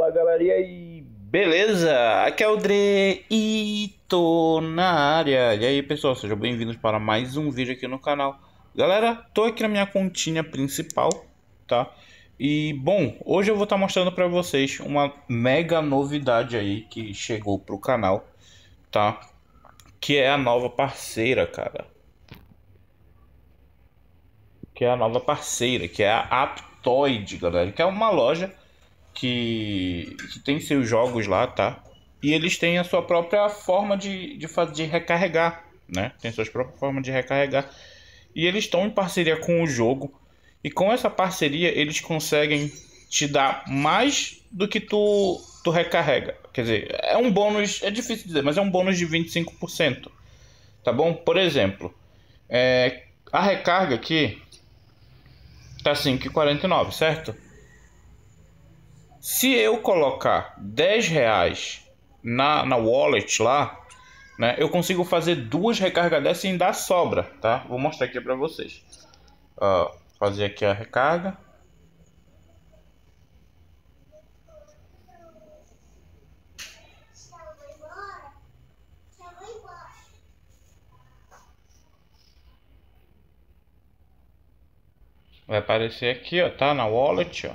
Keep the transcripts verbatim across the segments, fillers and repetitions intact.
Fala galera, e aí, beleza? Aqui é o Dre e tô na área. E aí pessoal, sejam bem-vindos para mais um vídeo aqui no canal. Galera, tô aqui na minha continha principal, tá? E bom, hoje eu vou estar mostrando para vocês uma mega novidade aí que chegou pro canal, tá? Que é a nova parceira, cara. Que é a nova parceira, que é a Aptoide, galera. Que é uma loja que, que tem seus jogos lá, tá? E eles têm a sua própria forma de, de, fazer, de recarregar, né? Tem suas próprias formas de recarregar. E eles estão em parceria com o jogo. E com essa parceria eles conseguem te dar mais do que tu, tu recarrega. Quer dizer, é um bônus, é difícil dizer, mas é um bônus de vinte e cinco por cento. Tá bom? Por exemplo, é, a recarga aqui tá cinco e quarenta e nove, certo? Se eu colocar dez reais na, na wallet lá, né, eu consigo fazer duas recargas dessas e ainda sobra, tá? Vou mostrar aqui para vocês. Uh, fazer aqui a recarga. Vai aparecer aqui, ó, tá? Na wallet, ó.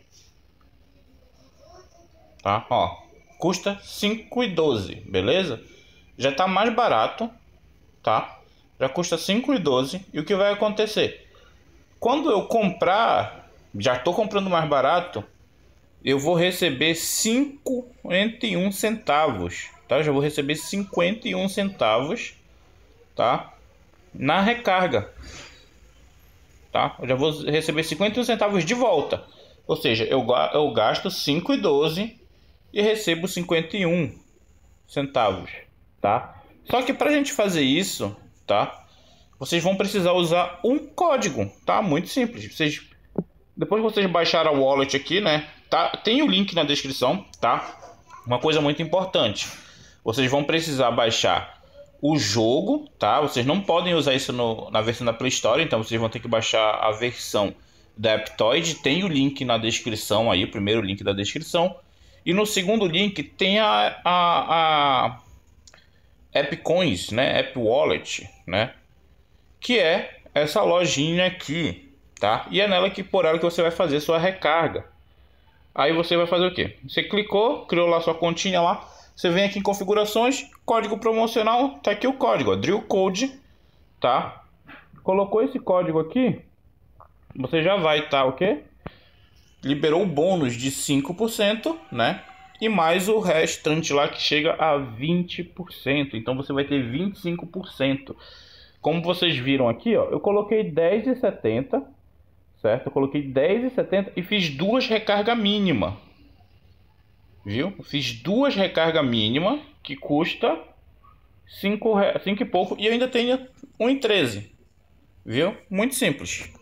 Tá, ó. Custa cinco e doze, beleza? Já tá mais barato, tá? Já custa cinco e doze. E o que vai acontecer? Quando eu comprar, já tô comprando mais barato, eu vou receber cinquenta e um centavos, tá? Eu já vou receber cinquenta e um centavos, tá? Na recarga. Tá? Eu já vou receber cinquenta e um centavos de volta. Ou seja, eu, eu gasto cinco e doze e recebo cinquenta e um centavos, tá? Só que pra gente fazer isso, tá? Vocês vão precisar usar um código, tá? Muito simples. Vocês, depois que vocês baixaram a wallet aqui, né? Tá? Tem o link na descrição, tá? Uma coisa muito importante. Vocês vão precisar baixar o jogo, tá? Vocês não podem usar isso no, na versão da Play Store, então vocês vão ter que baixar a versão da Aptoide. Tem o link na descrição aí, o primeiro link da descrição. E no segundo link tem a, a, a Appcoins, né? App Wallet, né? Que é essa lojinha aqui, tá? E é nela que por ela que você vai fazer sua recarga. Aí você vai fazer o quê? Você clicou, criou lá sua continha lá. Você vem aqui em configurações, código promocional, tá aqui o código, ó, Drill Code, tá? Colocou esse código aqui, você já vai, tá, o quê? Liberou o bônus de cinco por cento, né? E mais o restante lá que chega a vinte por cento. Então você vai ter vinte e cinco por cento. Como vocês viram aqui, ó, eu coloquei dez e setenta, certo? Eu coloquei dez e setenta e fiz duas recarga mínima. Viu? Fiz duas recargas mínima que custa cinco e pouco e eu ainda tenho um e treze. Viu? Muito simples.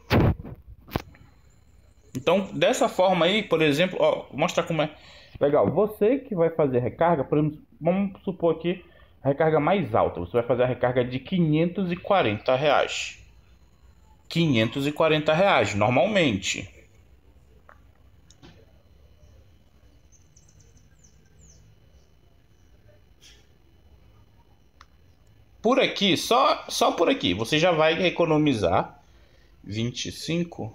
Então, dessa forma aí, por exemplo, ó, vou mostrar como é legal. Você que vai fazer recarga, por exemplo, vamos supor aqui a recarga mais alta. Você vai fazer a recarga de quinhentos e quarenta reais. quinhentos e quarenta reais, normalmente. Por aqui, só, só por aqui, você já vai economizar vinte e cinco,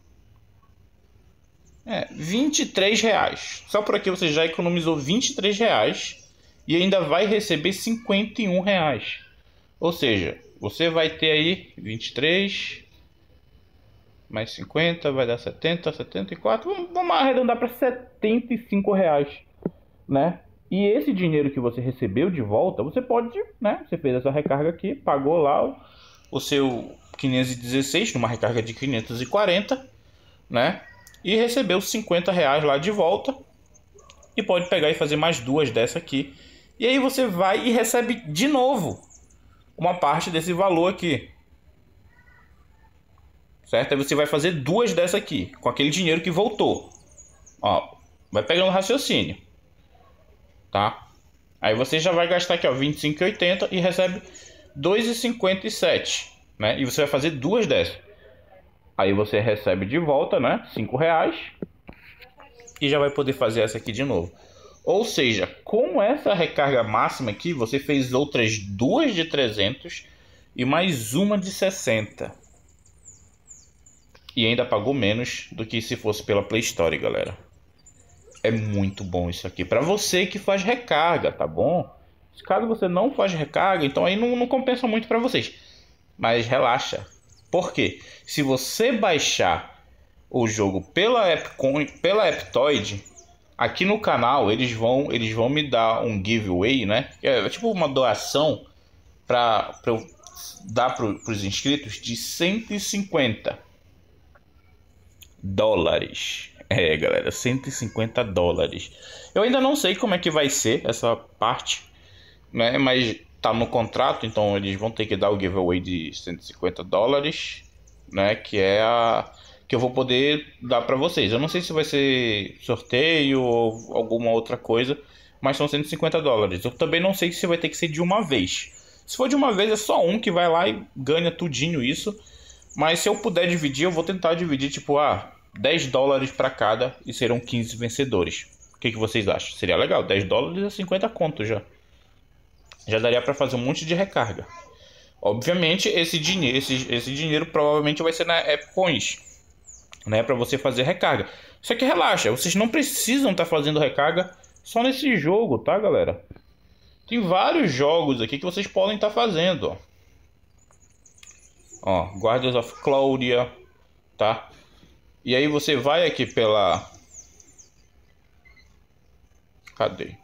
é, vinte e três reais. Só por aqui você já economizou vinte e três reais e ainda vai receber cinquenta e um reais. Ou seja, você vai ter aí vinte e três mais cinquenta, vai dar setenta, setenta e quatro. Vamos, vamos arredondar para setenta e cinco reais, né? E esse dinheiro que você recebeu de volta, você pode, né? Você fez essa recarga aqui, pagou lá o, o seu quinhentos e dezesseis numa recarga de quinhentos e quarenta, né? E recebeu cinquenta reais lá de volta. E pode pegar e fazer mais duas dessa aqui. E aí você vai e recebe de novo uma parte desse valor aqui. Certo? Aí você vai fazer duas dessa aqui, com aquele dinheiro que voltou. Ó, vai pegando o raciocínio. Tá? Aí você já vai gastar aqui, ó, vinte e cinco e oitenta e recebe dois e cinquenta e sete, né? E você vai fazer duas dessas. Aí você recebe de volta, né, cinco reais. e já vai poder fazer essa aqui de novo. Ou seja, com essa recarga máxima aqui, você fez outras duas de trezentos e mais uma de sessenta. E ainda pagou menos do que se fosse pela Play Store, galera. É muito bom isso aqui para você que faz recarga, tá bom? Caso você não faz recarga, então aí não, não compensa muito para vocês. Mas relaxa. Por quê? Se você baixar o jogo pela Epcoin, pela Aptoide, aqui no canal eles vão, eles vão me dar um giveaway, né? É tipo uma doação para eu dar para os inscritos de cento e cinquenta dólares. É, galera, cento e cinquenta dólares. Eu ainda não sei como é que vai ser essa parte, né? Mas tá no contrato, então eles vão ter que dar o giveaway de cento e cinquenta dólares, né? Que é a que eu vou poder dar para vocês. Eu não sei se vai ser sorteio ou alguma outra coisa, mas são cento e cinquenta dólares. Eu também não sei se vai ter que ser de uma vez. Se for de uma vez, é só um que vai lá e ganha tudinho isso. Mas se eu puder dividir, eu vou tentar dividir, tipo, ah, dez dólares para cada e serão quinze vencedores. O que, que vocês acham? Seria legal, dez dólares é cinquenta contos já. Já daria para fazer um monte de recarga. Obviamente, esse dinheiro, esse, esse dinheiro provavelmente vai ser na Epcoins, né, para você fazer recarga. Só que relaxa, vocês não precisam estar tá fazendo recarga só nesse jogo, tá, galera? Tem vários jogos aqui que vocês podem estar tá fazendo, ó. Ó, Guardians of Claudia, tá? E aí você vai aqui pela... Cadê?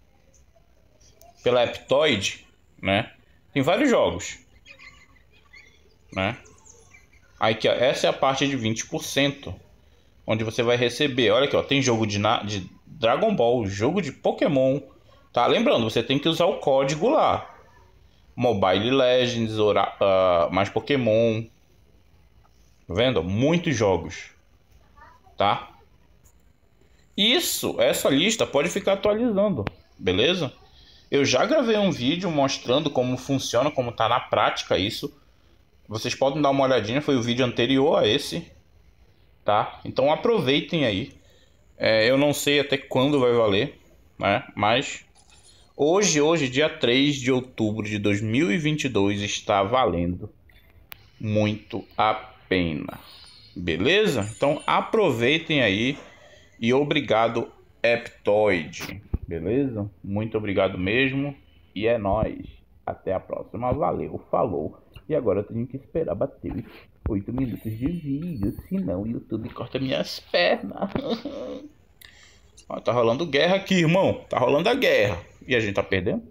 Pela Aptoide, né? Tem vários jogos, né? Aí aqui, ó, essa é a parte de vinte por cento, onde você vai receber. Olha aqui, ó, tem jogo de, na... de Dragon Ball, jogo de Pokémon, tá? Lembrando, você tem que usar o código lá. Mobile Legends, Ora... uh, mais Pokémon. Tá vendo? Muitos jogos, tá? Isso, essa lista pode ficar atualizando, beleza? Eu já gravei um vídeo mostrando como funciona, como tá na prática isso. Vocês podem dar uma olhadinha, foi o vídeo anterior a esse, tá? Então aproveitem aí. É, eu não sei até quando vai valer, né? Mas hoje, hoje, dia três de outubro de dois mil e vinte e dois, está valendo muito a pena. Beleza? Então aproveitem aí e obrigado, Aptoide. Beleza? Muito obrigado mesmo. E é nóis. Até a próxima. Valeu. Falou. E agora eu tenho que esperar bater os oito minutos de vídeo. Senão o YouTube corta minhas pernas. Ó, tá rolando guerra aqui, irmão. Tá rolando a guerra. E a gente tá perdendo?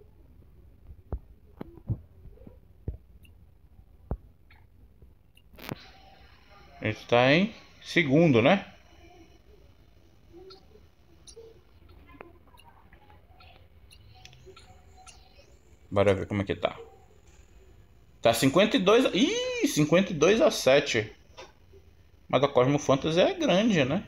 A gente tá em segundo, né? Bora ver como é que tá. Tá cinquenta e dois... Ih, cinquenta e dois a sete. Mas a Cosmo Fantasy é grande, né?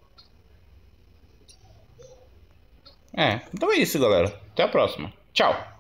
É, então é isso, galera. Até a próxima. Tchau.